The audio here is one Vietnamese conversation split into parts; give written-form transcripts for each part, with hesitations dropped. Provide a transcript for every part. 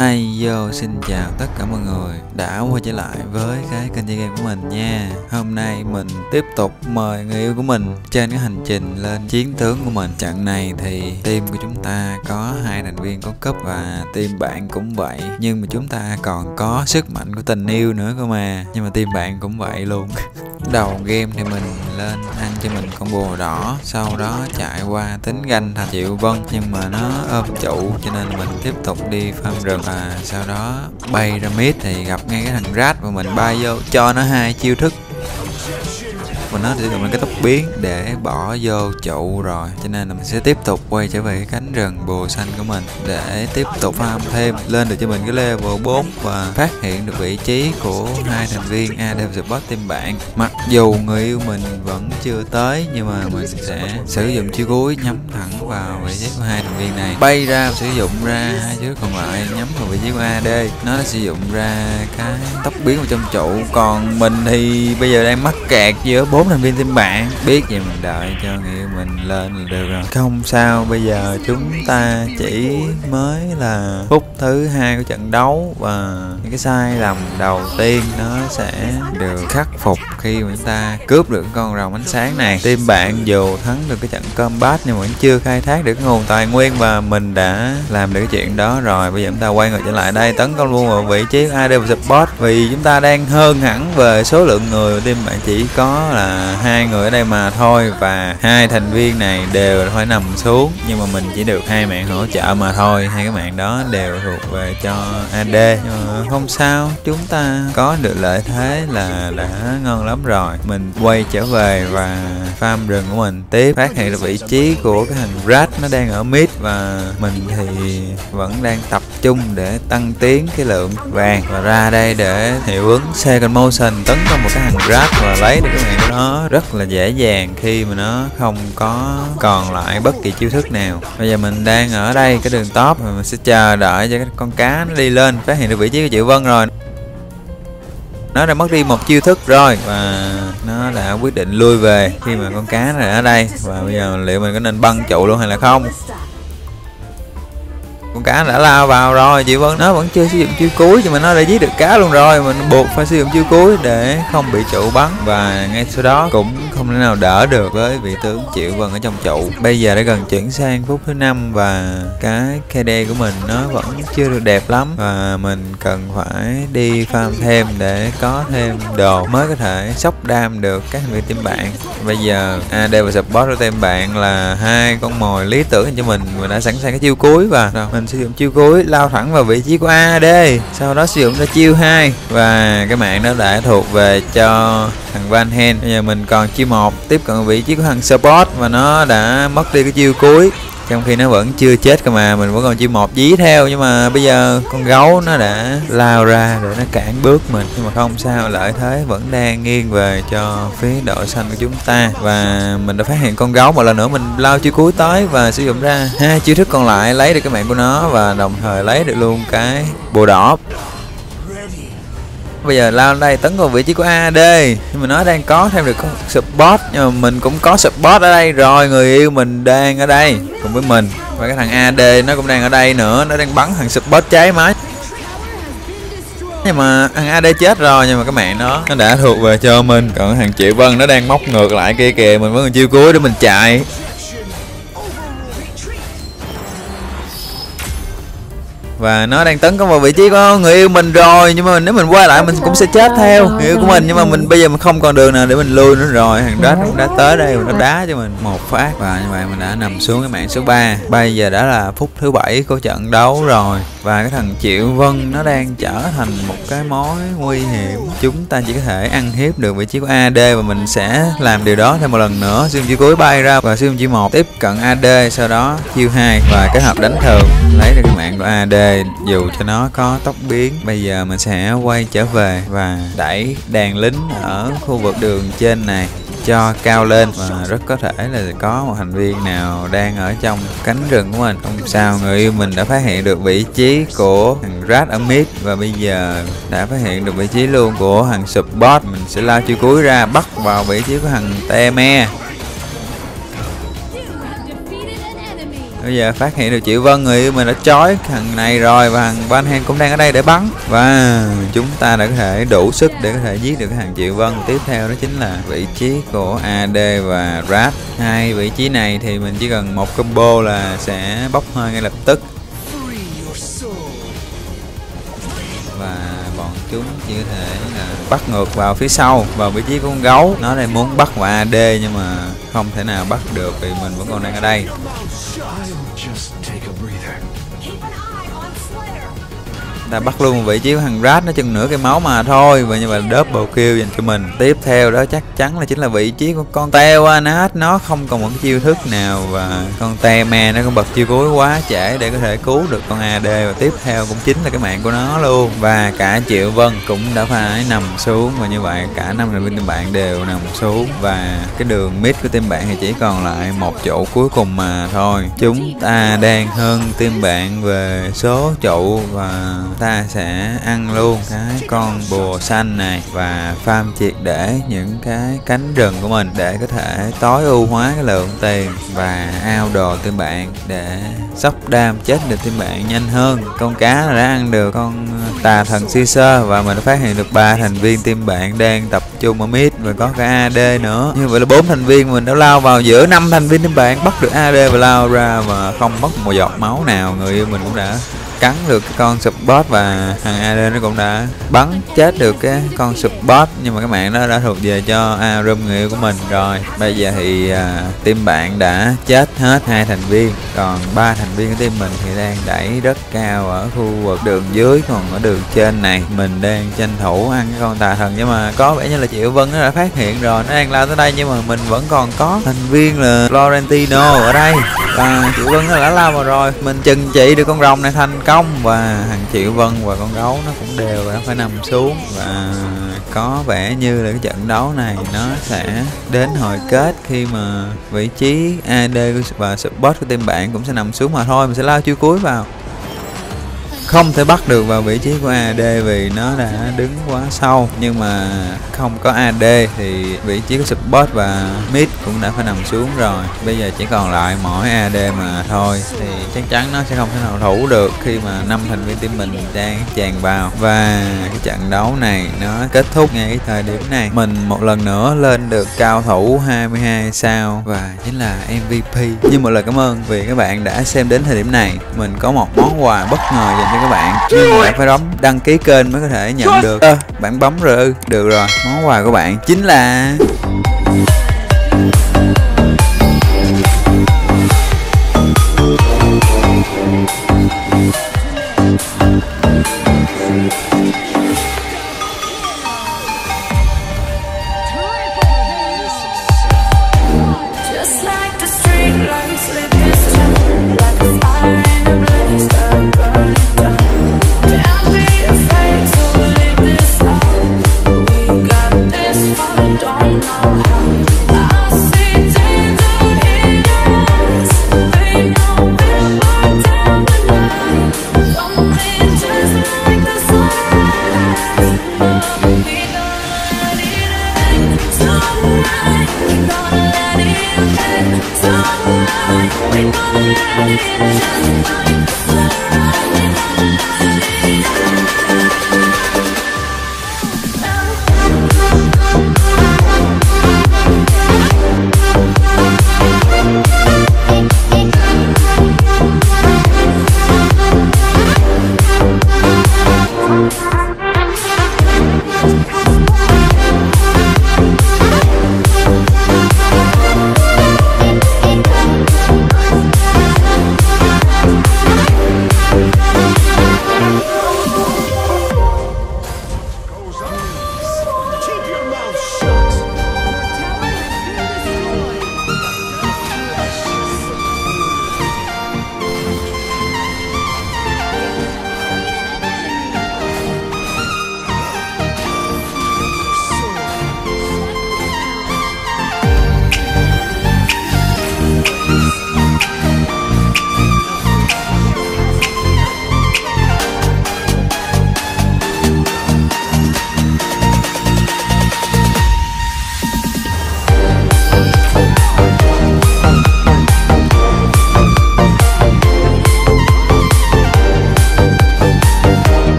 Xin chào tất cả mọi người đã quay trở lại với cái kênh chơi game của mình nha. Hôm nay mình tiếp tục mời người yêu của mình trên cái hành trình lên chiến tướng của mình. Trận này thì team của chúng ta có 2 thành viên có cấp và team bạn cũng vậy, nhưng mà chúng ta còn có sức mạnh của tình yêu nữa cơ mà. Nhưng mà team bạn cũng vậy luôn. Đầu game thì mình lên ăn cho mình con bồ đỏ, sau đó chạy qua tính ganh thành Triệu Vân, nhưng mà nó ôm trụ cho nên mình tiếp tục đi farm rừng, và sau đó bay ra mid thì gặp ngay cái thằng Rat và mình bay vô cho nó 2 chiêu thức. Và nó sử dụng cái tốc biến để bỏ vô trụ rồi, cho nên là mình sẽ tiếp tục quay trở về cái cánh rừng bồ xanh của mình để tiếp tục farm thêm lên được cho mình cái level 4 và phát hiện được vị trí của 2 thành viên AD support team bạn. Mặc dù người yêu mình vẫn chưa tới, nhưng mà mình sẽ sử dụng chiêu cuối nhắm thẳng vào vị trí của 2 thành viên này, bay ra sử dụng ra 2 chiêu còn lại nhắm vào vị trí của AD. Nó đã sử dụng ra cái tốc biến vào trong trụ, còn mình thì bây giờ đang mắc kẹt giữa 4 thành viên team bạn. Biết vậy mình đợi cho người yêu mình lên là được rồi. Không sao, bây giờ chúng ta chỉ mới là phút thứ 2 của trận đấu, và những cái sai lầm đầu tiên nó sẽ được khắc phục khi mà chúng ta cướp được con rồng ánh sáng này. Team bạn dù thắng được cái trận combat nhưng vẫn chưa khai thác được cái nguồn tài nguyên, và mình đã làm được cái chuyện đó rồi. Bây giờ chúng ta quay ngược trở lại đây, tấn công luôn vào vị trí AD support, vì chúng ta đang hơn hẳn về số lượng người. Team bạn chỉ có là 2 người ở đây mà thôi, và 2 thành viên này đều phải nằm xuống, nhưng mà mình chỉ được 2 mạng hỗ trợ mà thôi. 2 cái mạng đó đều thuộc về cho AD, nhưng mà không sao, chúng ta có được lợi thế là đã ngon lắm rồi. Mình quay trở về và farm rừng của mình tiếp, phát hiện được vị trí của cái thằng Rat nó đang ở mid, và mình thì vẫn đang tập trung để tăng tiến cái lượng vàng và ra đây để hiệu ứng second motion tấn công một cái thằng Rat và lấy được cái mạng của nó rất là dễ dàng khi mà nó không có còn lại bất kỳ chiêu thức nào. Bây giờ mình đang ở đây cái đường top, và mình sẽ chờ đợi cho cái con cá nó đi lên. Phát hiện được vị trí của Triệu Vân rồi, nó đã mất đi một chiêu thức rồi và nó đã quyết định lui về khi mà con cá này ở đây. Và bây giờ liệu mình có nên băng trụ luôn hay là không? Con cá đã lao vào rồi, Triệu Vân nó vẫn chưa sử dụng chiêu cuối, nhưng mà nó đã giết được cá luôn rồi. Mình buộc phải sử dụng chiêu cuối để không bị trụ bắn, và ngay sau đó cũng không thể nào đỡ được với vị tướng Triệu Vân ở trong trụ. Bây giờ đã gần chuyển sang phút thứ 5 và cái KD của mình nó vẫn chưa được đẹp lắm, và mình cần phải đi farm thêm để có thêm đồ mới có thể sốc đam được các thành viên team bạn. Bây giờ AD và support của team bạn là 2 con mồi lý tưởng cho mình đã sẵn sàng cái chiêu cuối, và rồi mình sử dụng chiêu cuối lao thẳng vào vị trí của AD, sau đó sử dụng ra chiêu 2 và cái mạng đó đã thuộc về cho thằng Van Hen. Bây giờ mình còn chiêu 1 tiếp cận vị trí của thằng support, và nó đã mất đi cái chiêu cuối trong khi nó vẫn chưa chết cơ mà. Mình vẫn còn chiêu 1 dí theo, nhưng mà bây giờ con gấu nó đã lao ra để nó cản bước mình, nhưng mà không sao, lợi thế vẫn đang nghiêng về cho phía đội xanh của chúng ta. Và mình đã phát hiện con gấu một lần nữa, mình lao chiêu cuối tới và sử dụng ra 2 chiêu thức còn lại, lấy được cái mạng của nó và đồng thời lấy được luôn cái bồ đỏ. Bây giờ lao đây tấn công vị trí của AD, nhưng mà nó đang có thêm được con support, nhưng mà mình cũng có support ở đây rồi. Người yêu mình đang ở đây cùng với mình, và cái thằng AD nó cũng đang ở đây nữa, nó đang bắn thằng support cháy máy. Nhưng mà thằng AD chết rồi, nhưng mà cái mạng đó nó đã thuộc về cho mình. Còn thằng Triệu Vân nó đang móc ngược lại kia kìa, mình vẫn còn chiêu cuối để mình chạy. Và nó đang tấn công vào vị trí của người yêu mình rồi, nhưng mà nếu mình quay lại mình cũng sẽ chết theo người yêu của mình. Nhưng mà mình bây giờ mình không còn đường nào để mình lui nữa rồi. Thằng đó cũng đã tới đây và nó đá cho mình một phát, và như vậy mình đã nằm xuống cái mạng số 3. Bây giờ đã là phút thứ 7 của trận đấu rồi, và cái thằng Triệu Vân nó đang trở thành một cái mối nguy hiểm. Chúng ta chỉ có thể ăn hiếp được vị trí của AD, và mình sẽ làm điều đó thêm một lần nữa. Sử dụng chiêu cuối bay ra và sử dụng chiêu 1 tiếp cận AD, sau đó chiêu 2 và kết hợp đánh thường lấy được cái mạng của AD dù cho nó có tốc biến. Bây giờ mình sẽ quay trở về và đẩy đàn lính ở khu vực đường trên này cho cao lên, và rất có thể là có một thành viên nào đang ở trong cánh rừng của mình. Không sao, người yêu mình đã phát hiện được vị trí của thằng Rat ở mid, và bây giờ đã phát hiện được vị trí luôn của thằng support. Mình sẽ lao chiêu cuối ra bắt vào vị trí của thằng Teme. Bây giờ phát hiện được Triệu Vân, người yêu mình đã trói thằng này rồi, và thằng Banhen cũng đang ở đây để bắn, và chúng ta đã có thể đủ sức để có thể giết được cái thằng Triệu Vân. Tiếp theo đó chính là vị trí của AD và Rat. Hai vị trí này thì mình chỉ cần một combo là sẽ bốc hơi ngay lập tức, và bọn chúng chỉ có thể là bắt ngược vào phía sau vào vị trí của con gấu. Nó đây muốn bắt vào AD nhưng mà không thể nào bắt được vì mình vẫn còn đang ở đây. Ta bắt luôn một vị trí của thằng Rat, nó chừng nửa cái máu mà thôi, và như vậy double kill dành cho mình. Tiếp theo đó chắc chắn là chính là vị trí của con Teoanat. Nó không còn một cái chiêu thức nào, và con Te-me nó cũng bật chiêu cuối quá trễ để có thể cứu được con AD, và tiếp theo cũng chính là cái mạng của nó luôn. Và cả Triệu Vân cũng đã phải nằm xuống, và như vậy cả 5 thành viên team bạn đều nằm xuống, và cái đường mid của team bạn thì chỉ còn lại một trụ cuối cùng mà thôi. Chúng ta đang hơn team bạn về số trụ, và ta sẽ ăn luôn cái con bùa xanh này và farm triệt để những cái cánh rừng của mình để có thể tối ưu hóa cái lượng tiền và ao đồ team bạn để sốc đam chết được team bạn nhanh hơn. Con cá đã ăn được con tà thần Caesar, và mình đã phát hiện được 3 thành viên team bạn đang tập trung ở mid, và có cả AD nữa. Như vậy là 4 thành viên mình đã lao vào giữa 5 thành viên team bạn, bắt được AD và lao ra mà không mất một giọt máu nào. Người yêu mình cũng đã cắn được cái con support, và thằng AD nó cũng đã bắn chết được cái con support, nhưng mà cái mạng đó đã thuộc về cho Arum, người yêu của mình rồi. Bây giờ thì team bạn đã chết hết 2 thành viên, còn 3 thành viên của team mình thì đang đẩy rất cao ở khu vực đường dưới, còn ở đường trên này mình đang tranh thủ ăn cái con tà thần. Nhưng mà có vẻ như là Triệu Vân nó đã phát hiện rồi, nó đang lao tới đây, nhưng mà mình vẫn còn có thành viên là Florentino ở đây, và Triệu Vân nó đã lao vào rồi. Mình chừng trị được con rồng này thành công, và thằng Triệu Vân và con gấu nó cũng đều đã phải nằm xuống, và có vẻ như là cái trận đấu này nó sẽ đến hồi kết khi mà vị trí AD và support của team bạn cũng sẽ nằm xuống mà thôi. Mình sẽ lao chiêu cuối vào, không thể bắt được vào vị trí của AD vì nó đã đứng quá sâu, nhưng mà không có AD thì vị trí của support và mid cũng đã phải nằm xuống rồi. Bây giờ chỉ còn lại mỗi AD mà thôi, thì chắc chắn nó sẽ không thể nào thủ được khi mà 5 thành viên team mình đang tràn vào. Và cái trận đấu này nó kết thúc ngay cái thời điểm này. Mình một lần nữa lên được cao thủ 22 sao và chính là MVP. Nhưng một lời cảm ơn vì các bạn đã xem đến thời điểm này. Mình có một món quà bất ngờ dành cho các bạn, nhưng mà bạn phải đăng ký kênh mới có thể nhận được. Bạn bấm rồi. Được rồi, món quà của bạn chính là don't know how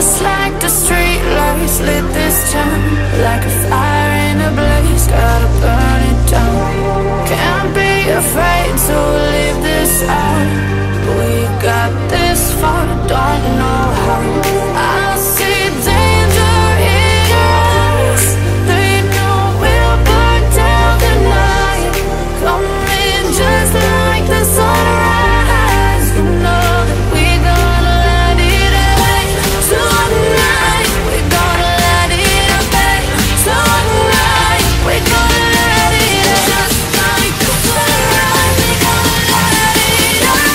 Just like the street lights lit this town, like a fire in a blaze, gotta burn it down. Can't be afraid to leave this out. We got this far, don't know how. I see danger in your eyes. They know we'll burn down the night. Coming just like the sunrise. You know that we gonna let it away. Tonight we gonna let it away. Tonight we gonna let it away. Just like the sunrise, we gonna let it away.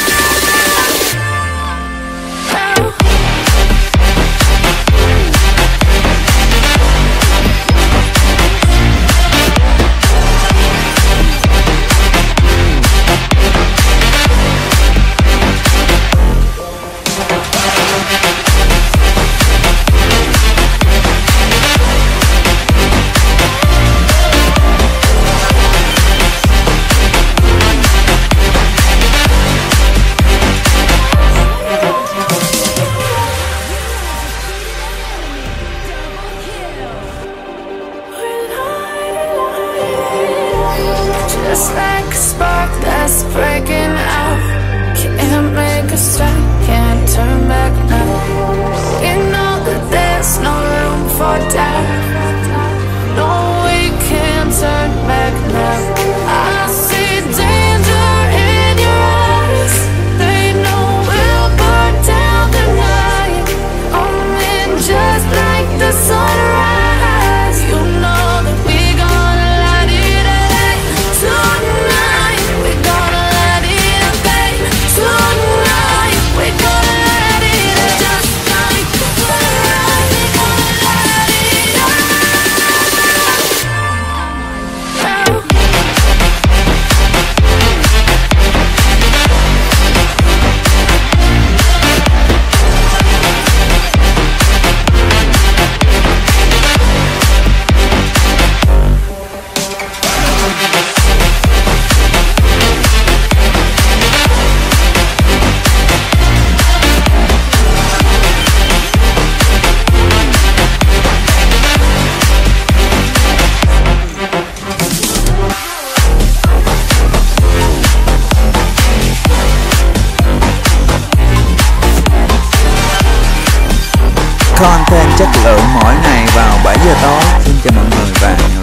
Just like a spark that's breaking out. Can't make a stop, can't turn back now. We know that there's no room for doubt. No, we can't turn back now. I see danger in your eyes. They know we'll burn down the night. Coming just like the sunrise. You know that we gonna let it away. Tonight we gonna let it away. Tonight we gonna let it away. Just like the sunrise, we gonna let it away. Content chất lượng mỗi ngày vào 7 giờ tối. Xin chào mọi người và